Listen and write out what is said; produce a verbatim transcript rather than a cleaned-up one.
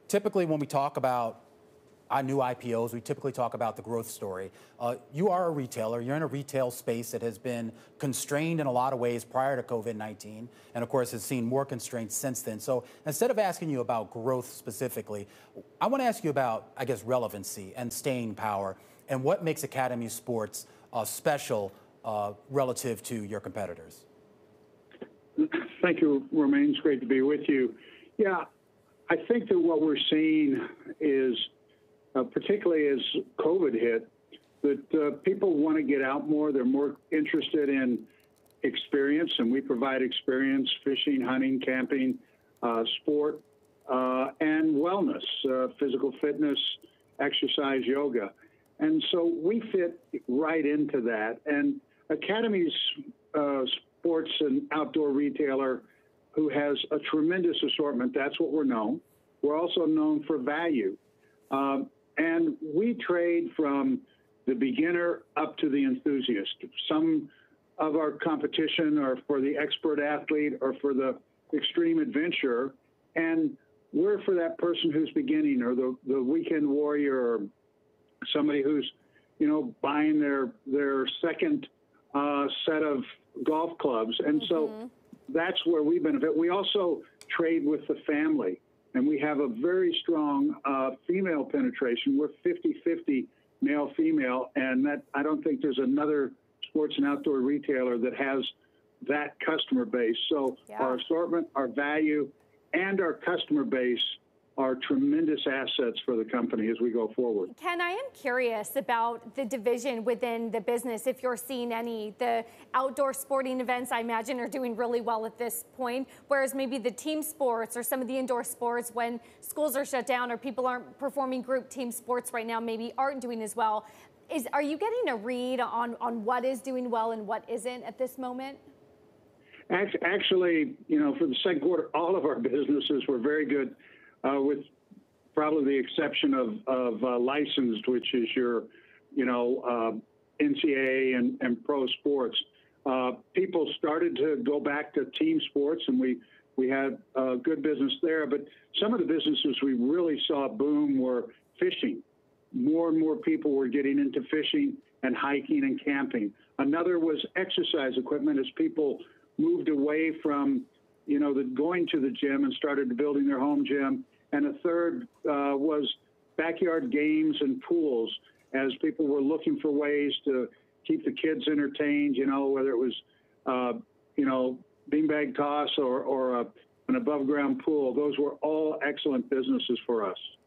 typically when we talk about our new I P Os, we typically talk about the growth story. Uh, you are a retailer. You're in a retail space that has been constrained in a lot of ways prior to COVID nineteen, and of course has seen more constraints since then. So instead of asking you about growth specifically, I want to ask you about, I guess, relevancy and staying power and what makes Academy Sports uh, special uh, relative to your competitors. Thank you, Romain. It's great to be with you. Yeah, I think that what we're seeing is, uh, particularly as COVID hit, that uh, people want to get out more. They're more interested in experience, and we provide experience: fishing, hunting, camping, uh, sport, uh, and wellness, uh, physical fitness, exercise, yoga. And so we fit right into that. And Academy's uh, sports and outdoor retailer who has a tremendous assortment. That's what we're known. We're also known for value. Um, and we trade from the beginner up to the enthusiast. Some of our competition are for the expert athlete or for the extreme adventurer. And we're for that person who's beginning, or the, the weekend warrior, or somebody who's, you know, buying their, their second uh, set of golf clubs. And mm-hmm. so that's where we benefit. We also trade with the family, and we have a very strong uh, female penetration. We're fifty fifty male-female, and that I don't think there's another sports and outdoor retailer that has that customer base. So yeah. Our assortment, our value, and our customer base are tremendous assets for the company as we go forward. Ken, I am curious about the division within the business, if you're seeing any. The outdoor sporting events, I imagine, are doing really well at this point, whereas maybe the team sports or some of the indoor sports, when schools are shut down or people aren't performing group team sports right now, maybe aren't doing as well. Is, are you getting a read on, on what is doing well and what isn't at this moment? Actually, you know, for the second quarter, all of our businesses were very good. Uh, with probably the exception of, of uh, licensed, which is your, you know, uh, N C double A and, and pro sports. Uh, people started to go back to team sports, and we, we had uh, good business there. But some of the businesses we really saw boom were fishing. More and more people were getting into fishing and hiking and camping. Another was exercise equipment as people moved away from, you know, the going to the gym and started building their home gym. And a third uh, was backyard games and pools, as people were looking for ways to keep the kids entertained, you know, whether it was, uh, you know, beanbag toss or, or a, an above ground pool. Those were all excellent businesses for us.